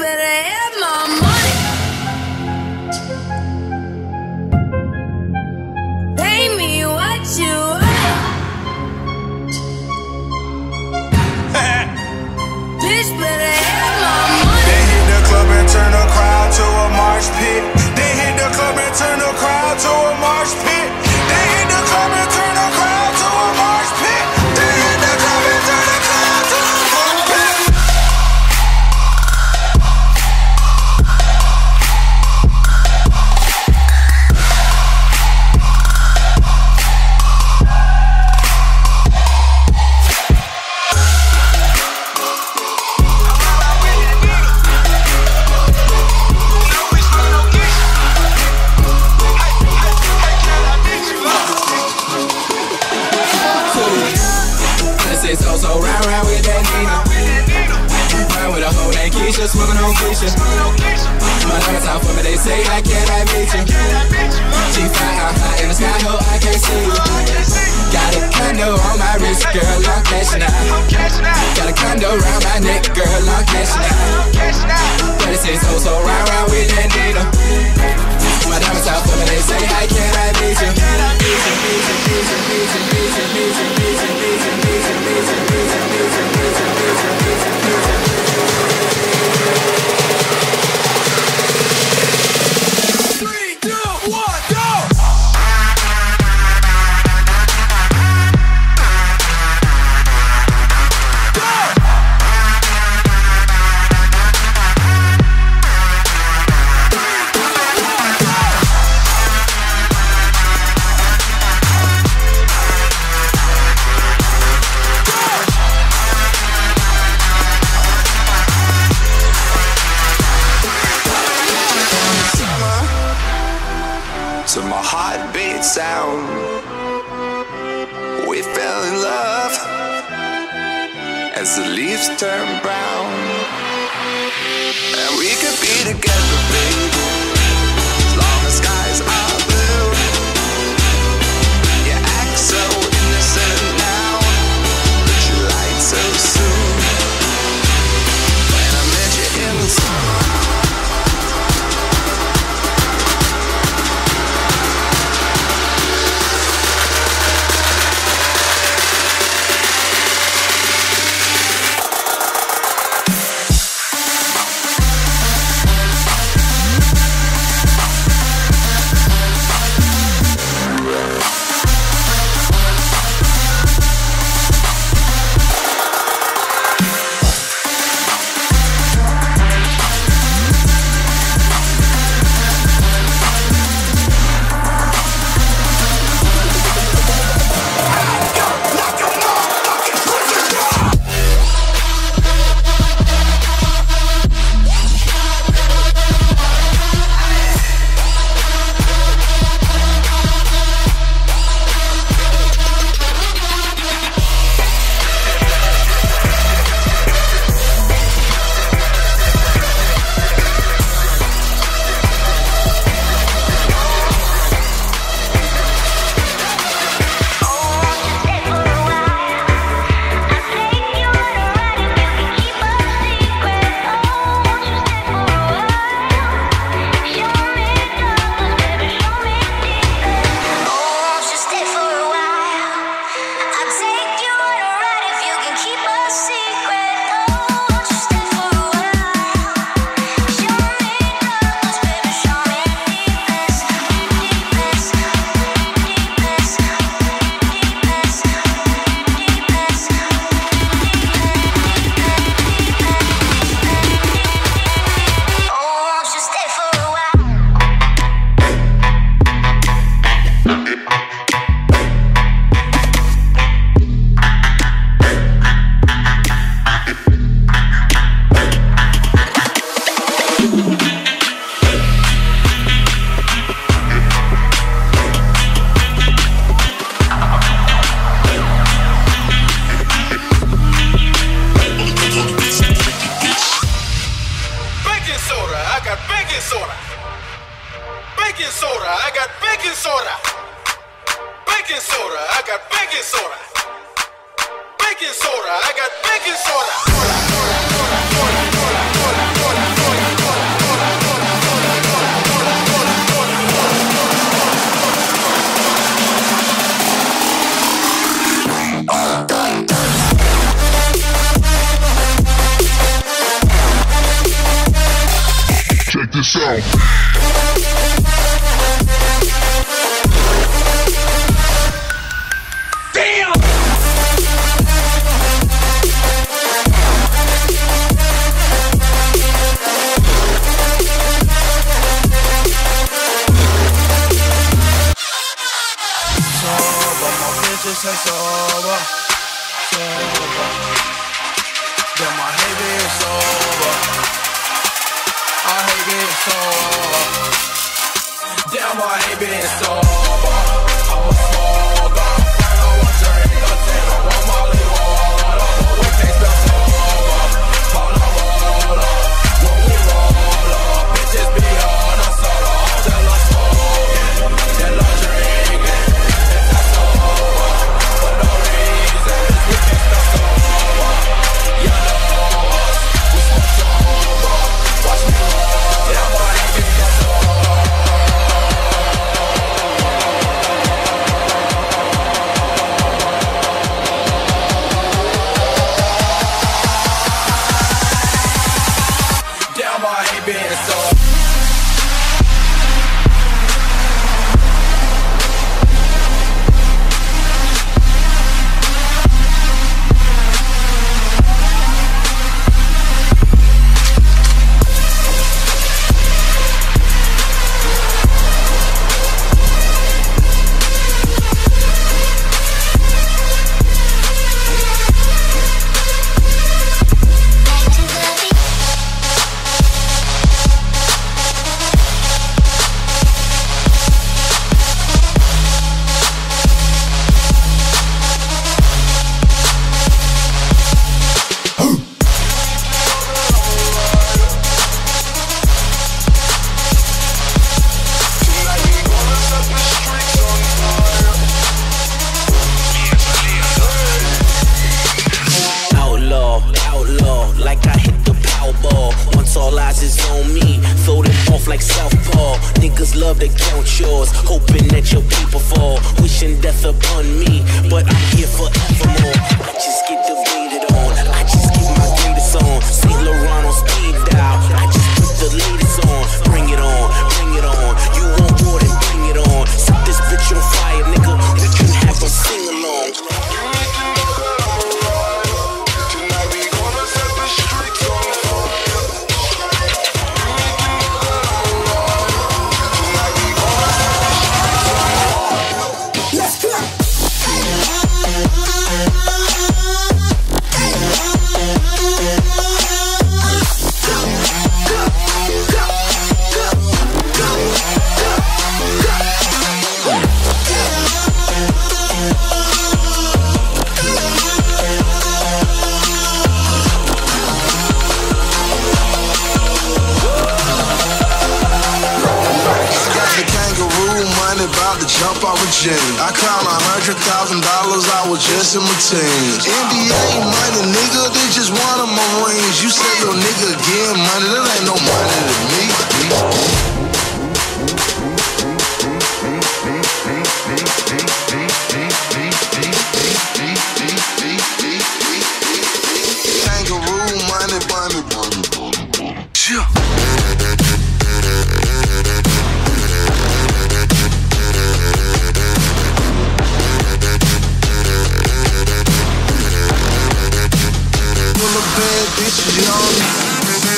better have my money. Pay me what you owe. Bitch better have my money. They hit the club and turn the crowd to a marsh pit. They hit the club and turn the crowd to a marsh pit. They hit the club and turn the crowd to a marsh pit. They hit the club and turn the crowd to a marsh pit. So round with that Nina. Round with a hoe named Keisha, smoking on Keisha. My diamonds out for me, they say, how can I meet you? G5 high in the sky, ho, I can't see you. Got a condo on my wrist, girl, I'm cashing out. Got a condo around my neck, girl, I'm cashing out. 36 hoes, so round with that Nina. My diamonds out for me, they say, how can I meet you? To my heartbeat sound, we fell in love as the leaves turn brown, and we could be together, baby, as long as skies are blue. You act so innocent now, but you lied so soon. When I met you in the summer, baking soda. I got baking soda. Baking soda. I got baking soda. Baking soda. I got baking soda. it sound. Damn! Sober, my bitches say sober. Damn, I hate being sober. I hate being sober. Damn, I hate being sober. I'm a smoker. I don't want to drink or take a one Molly water, but we can't spell sober. Call a roller. When we roll up, bitches be on a solo. They love smoking, they love drinking, they not sober for no reason. We can't spell sober. You know us, we smoke sober. Watch me roll. Damn, I hate being sober. Damn, I hate being sober. Outlaw, like I hit the Powerball. Once all eyes is on me, throw them off like Southpaw. Niggas love to count yours, hoping that your people fall. Wishing death upon me, but I'm here forevermore. I just get debated on, I just get my greatest on. St. Laurent on speed dial, I just put the latest on. Bring it on, bring it on. You want more than bring it on. Set this bitch on fire, nigga. We can have a sing along. Jump off a chain. I count $100,000, I was just in my teens. NBA money, nigga, they just one of my rings. You say your nigga getting money, that ain't no money to me. Kangaroo money, money. Sure. Bad bitches, y'all.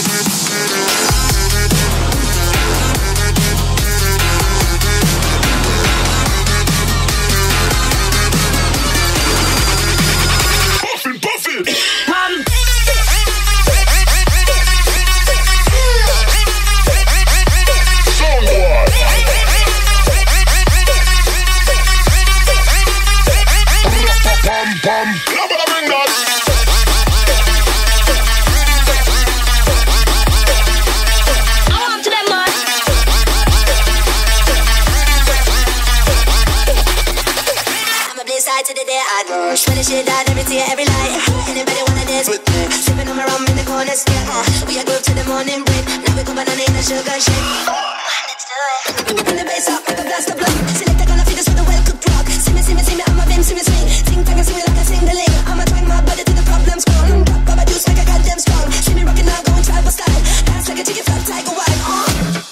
To the day I go. Swear the shit out every tear, every light. Anybody wanna dance with me? Sipping on my rum in the corners, yeah. We are go to the morning break. Now we come banana in a sugar shake. Let's do it. Bring the bass up, make a blast of blood. Select a gonna feed us with a well-cooked rock. See me, I'm a vim, see me swing. Sing, tag and see me like I sing the lane. I'ma twang my body to the problems gone. Drop, baba juice, make a goddamn strong. See me rocking out, going tribal style. Dance like a chicken fat tiger wild.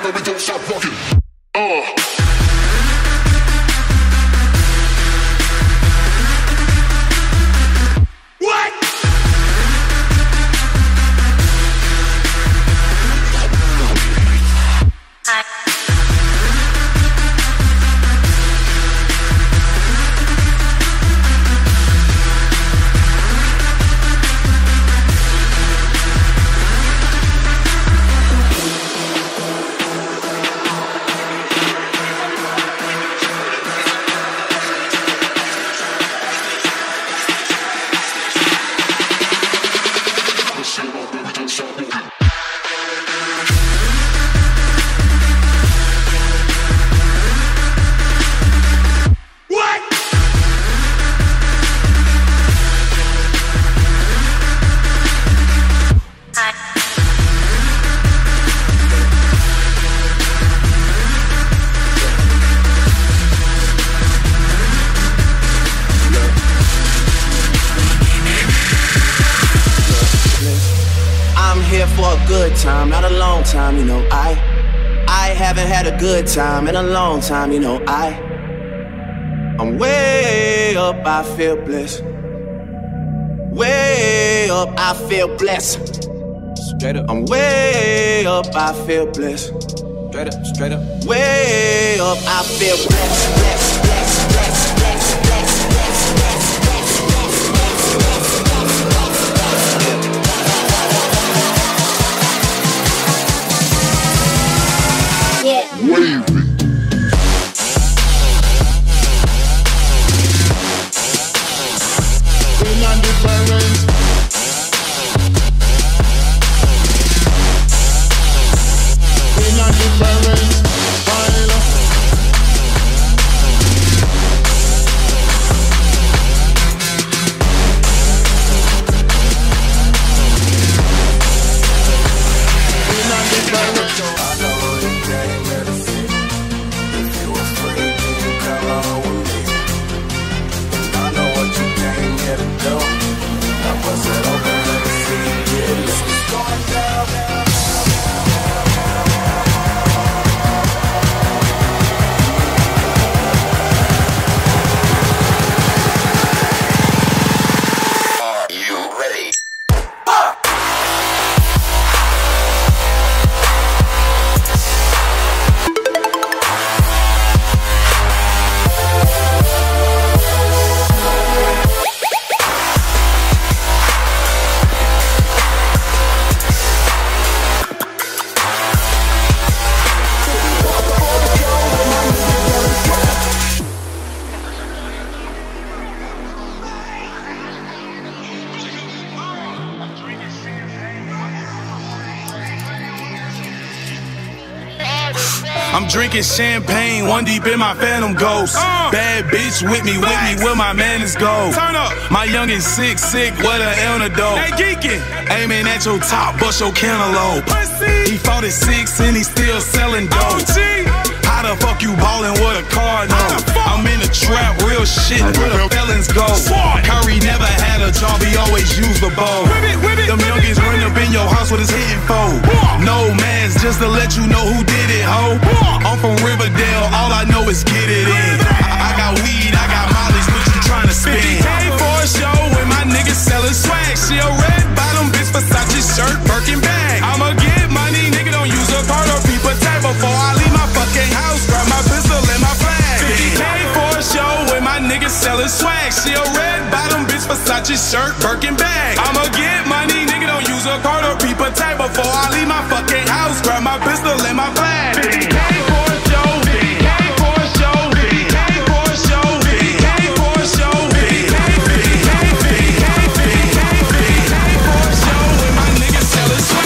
but we don't stop walking. What? Time, not a long time, you know. I haven't had a good time in a long time, you know. I'm way up, I feel blessed. Way up, I feel blessed. Straight up. I'm way up, I feel blessed. Straight up, straight up. Way up, I feel blessed, blessed, blessed, blessed, blessed, blessed, blessed, blessed, Wavy. Bring on the parents. Bring on the parents. Fire. Bring on the parents. I'm drinking champagne, one deep in my Phantom Ghost. Bad bitch with me, where my man is go. Turn up. My youngin' sick, what an antidote. They geekin'. Aiming at your top, bust your cantaloupe. He fought at 6 and he still selling dope. How the fuck you ballin' with a car note? I'm in the trap, real shit, where the felons go. Curry never had a job, he always used the bow. Them youngins run up in your house with his hitting foe. No mask, just to let you know who did it, ho. I'm from Riverdale, all I know is get it in. I got weed, I got mollies, what you tryna spin? 50K for a show when my niggas sellin' swag. She a red bottom bitch, Versace shirt, Birkin bag. I'ma get money, nigga, don't use a card or people tag before I leave my fucking house. Grab my pistol and my flag. 50K for a show when my niggas sellin' swag. She a red bottom bitch, Versace shirt, Birkin bag. I'ma get money, nigga, don't use a card or people tag before I leave my fucking house. Grab my pistol and my flag. 50K for a show, 50K for a show, 50K for a show, 50K for a show, 50K, 50K, 50K, 50K, 50K for a show when my niggas sellin' swag.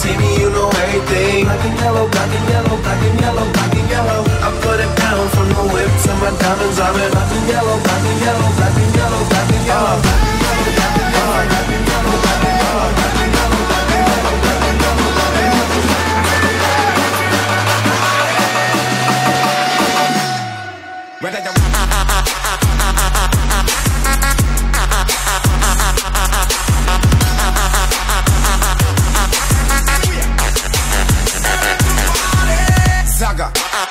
see me, you know everything. Black and yellow, black and yellow, black and yellow, black and yellow. I put it down from the whip to my diamonds are in black and yellow, black and yellow, black and yellow, black and yellow, black and yellow, black and yellow, black and yellow, black and yellow, black and yellow, black and yellow, black and yellow, black and yellow. Zaga.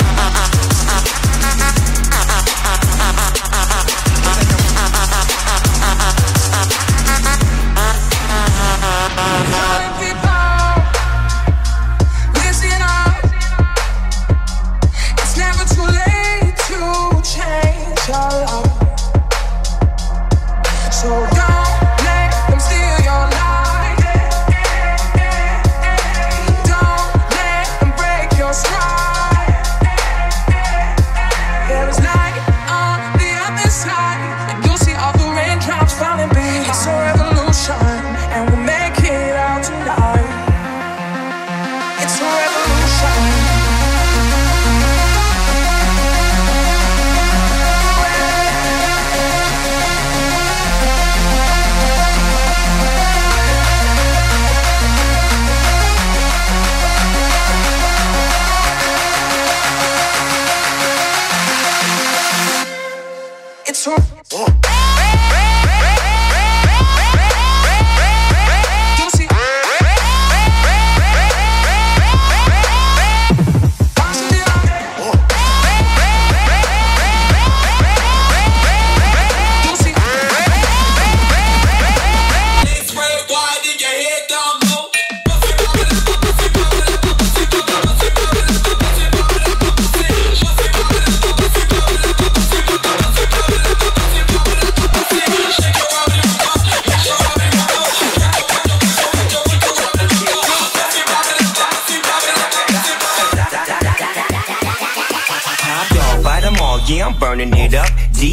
Yeah, I'm burning it up.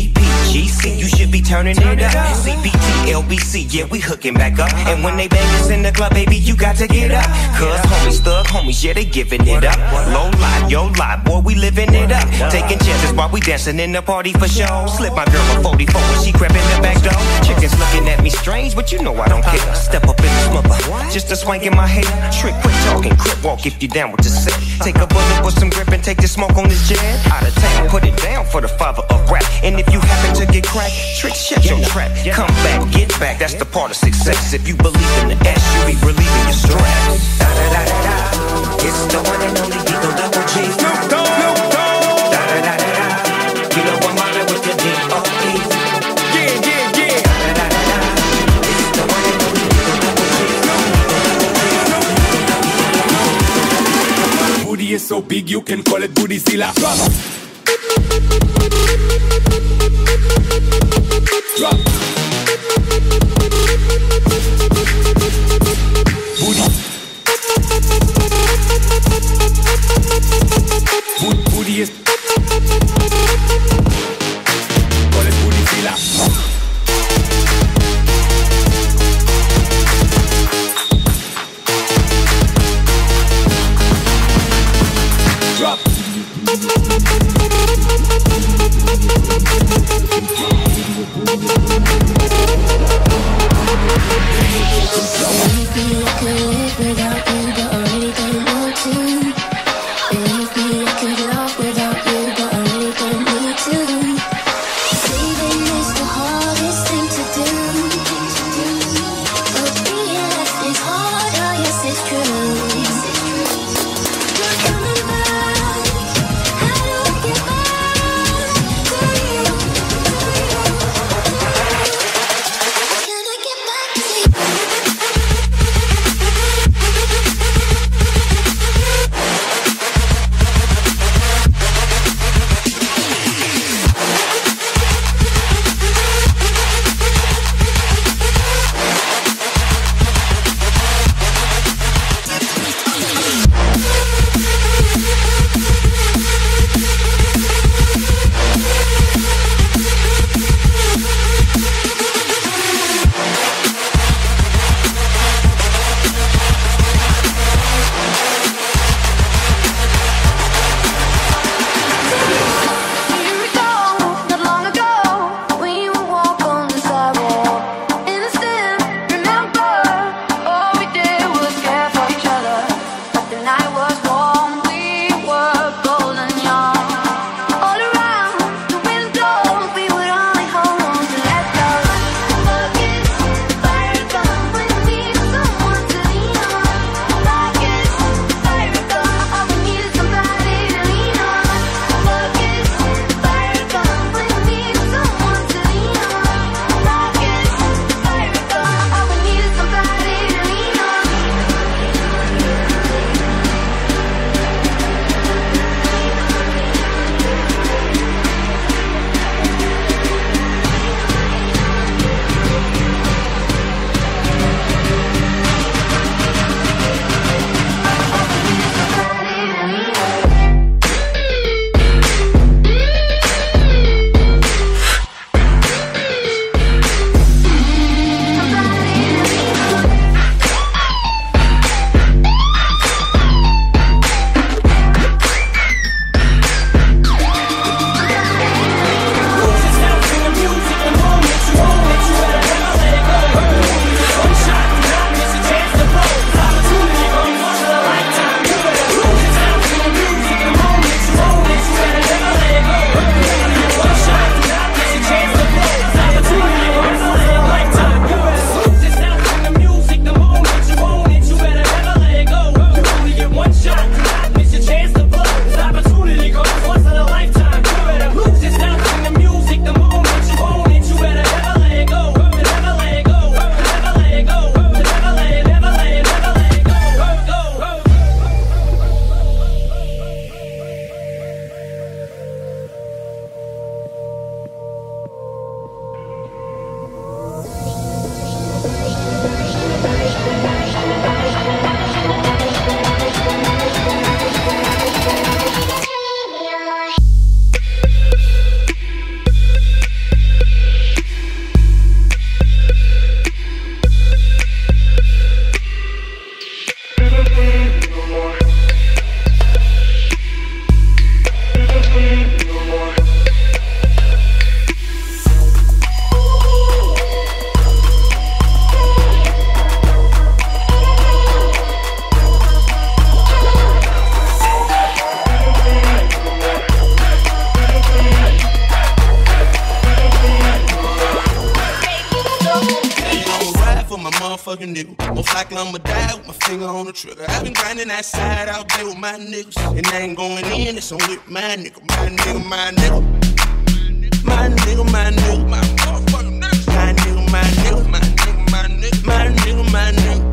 DPGC, you should be turning it up. CPT, LBC, yeah, we hooking back up. And when they bang us in the club, baby, you got to get up. Cause homies, thug homies, yeah, they giving it up. Low lie, yo lie, boy, we living it up. Taking chances while we dancing in the party for show. Slip my girl a 44 when she crept in the back door. Chickens looking at me strange, but you know I don't care. Step up in the smother, just a swank in my hair. Trick, quit talking, crip walk if you down with the set. Take a bullet with some grip and take the smoke on this jet. Out of town, put it down for the father of rap. And if you happen to get cracked, trick, shut your trap. Come back, get back, that's the part of success. If you believe in the S, you be relieving your stress. Da da da da da, it's the one and only Digo Double G. Snoop Dogg, Snoop Dogg. Da da da da da, you know I'm mobbing with the D.O.E. Yeah, yeah, yeah. Da da da da da, it's the one and only Digo Double G. Booty is so big you can call it Bootyzilla. Drop. Booty. Booty is. Call it Bootyzilla. Drop. Without you, but already don't want motherfucking nigga. Most likely I'ma die with my finger on the trigger. I've been grinding that side out there with my niggas. And I ain't going in, it's on with my nigga. My nigga, my nigga. My nigga, my nigga. My motherfucking nigga. My nigga, my nigga. My nigga, my nigga. My nigga, my nigga.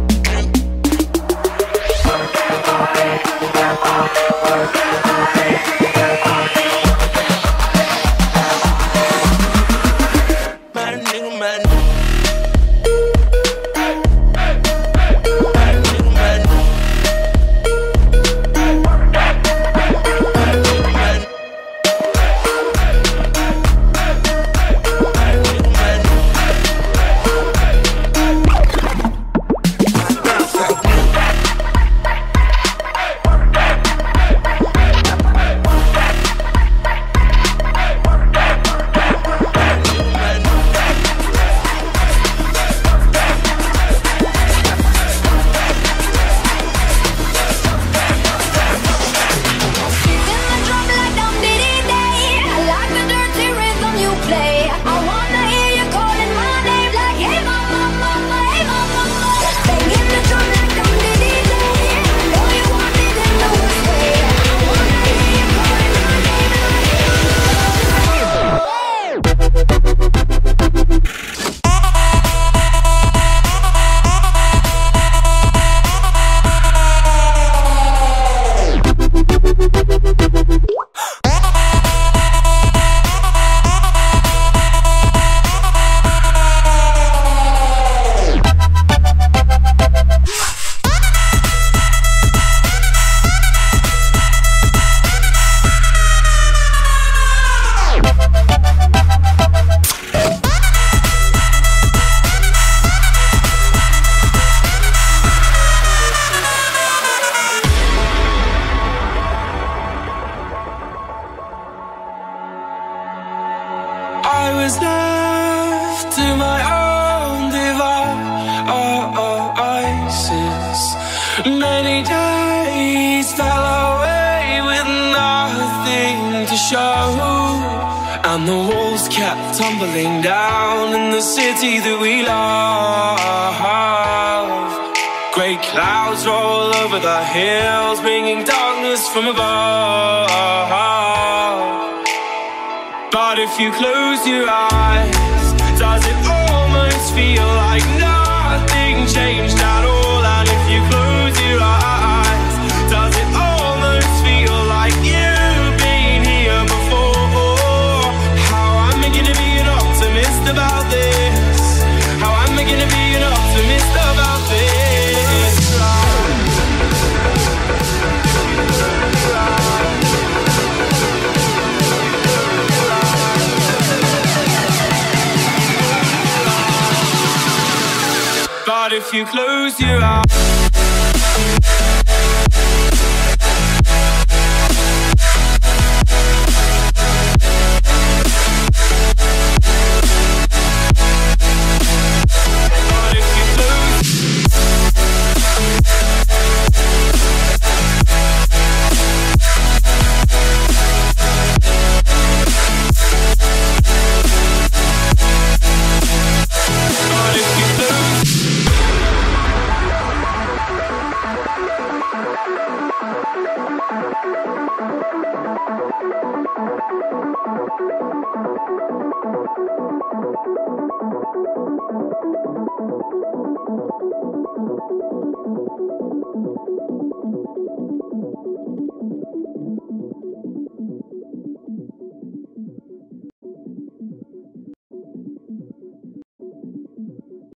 I was left to my own devices. Many days fell away with nothing to show, and the walls kept tumbling down in the city that we love. Great clouds roll over the hills, bringing darkness from above. But if you close your eyes, does it almost feel like nothing changed at all? And if you close your eyes, does it almost feel like you've been here before? How am I gonna be an optimist about this? How am I gonna be an optimist about this? But if you close your eyes,